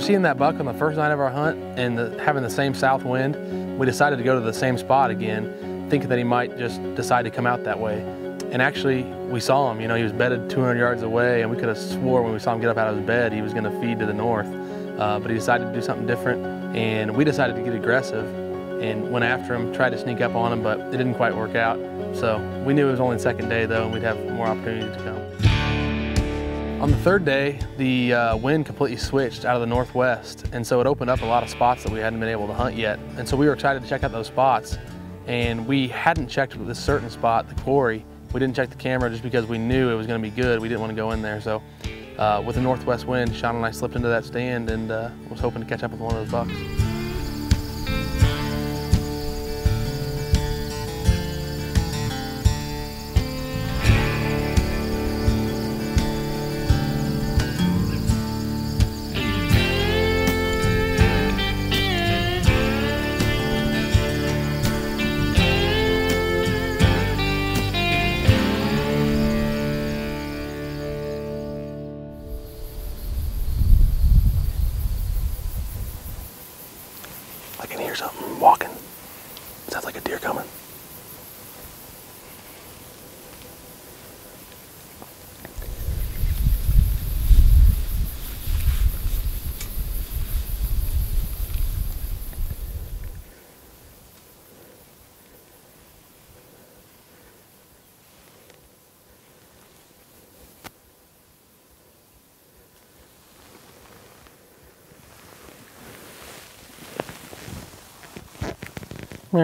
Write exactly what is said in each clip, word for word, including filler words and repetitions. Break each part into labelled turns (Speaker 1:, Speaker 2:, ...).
Speaker 1: seeing that buck on the first night of our hunt and the, having the same south wind, we decided to go to the same spot again, thinking that he might just decide to come out that way. And actually, we saw him. You know, he was bedded two hundred yards away, and we could have swore when we saw him get up out of his bed, he was going to feed to the north. Uh, but he decided to do something different, and we decided to get aggressive and went after him, tried to sneak up on him, but it didn't quite work out. So we knew it was only the second day, though, and we'd have more opportunities to come. On the third day, the uh, wind completely switched out of the northwest, and so it opened up a lot of spots that we hadn't been able to hunt yet. And so we were excited to check out those spots, and we hadn't checked this certain spot, the quarry. We didn't check the camera just because we knew it was going to be good. We didn't want to go in there. So uh, with the northwest wind, Sean and I slipped into that stand and uh, was hoping to catch up with one of those bucks. I can hear something walking. Sounds like a deer coming. Meh.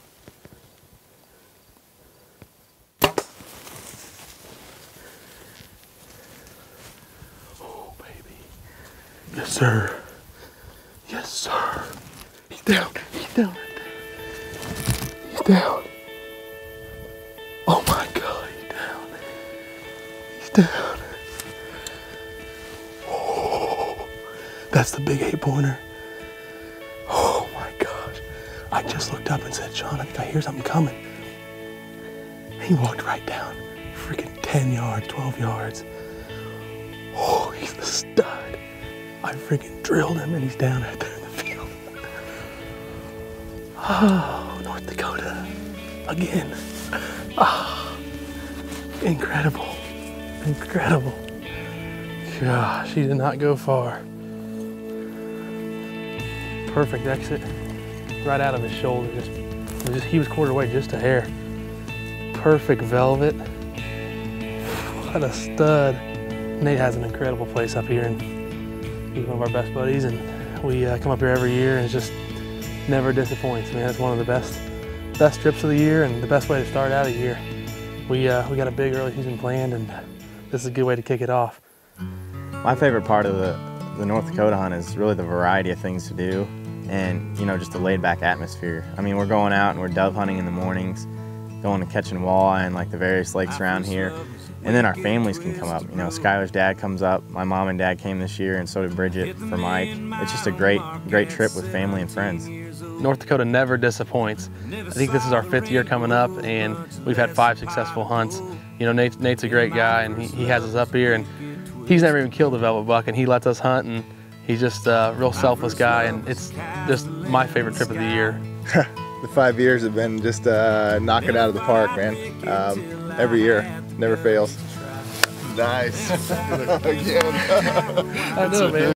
Speaker 1: Oh, baby. Yes, sir. Yes, sir. He's down. He's down right there. He's down. Oh, my God. He's down. He's down. Oh, that's the big eight pointer. Oh, my gosh. I just looked up and said, Sean, I think I hear something coming. He walked right down, freaking ten yards, twelve yards. Oh, he's the stud. I freaking drilled him and he's down right there in the field. Oh, North Dakota, again. Ah, oh, incredible, incredible. Gosh, he did not go far. Perfect exit. Right out of his shoulder, just, just he was quartered away just a hair. Perfect velvet. What a stud. Nate has an incredible place up here, and he's one of our best buddies, and we uh, come up here every year, and it just never disappoints. Man, it's one of the best best trips of the year and the best way to start out a year. We, uh, we got a big early season planned, and this is a good way to kick it off.
Speaker 2: My favorite part of the, the North Dakota hunt is really the variety of things to do. And, you know, just a laid-back atmosphere. I mean, we're going out and we're dove hunting in the mornings, going and catching walleye in, like, the various lakes around here. And then our families can come up. You know, Skylar's dad comes up. My mom and dad came this year, and so did Bridget for Mike. It's just a great, great trip with family and friends.
Speaker 1: North Dakota never disappoints. I think this is our fifth year coming up, and we've had five successful hunts. You know, Nate, Nate's a great guy, and he, he has us up here, and he's never even killed a velvet buck, and he lets us hunt, and he's just a real selfless guy, and it's just my favorite trip of the year.
Speaker 3: The five years have been just uh, knock it out of the park, man. Um, every year, never fails. Nice. Again.
Speaker 1: I know, man.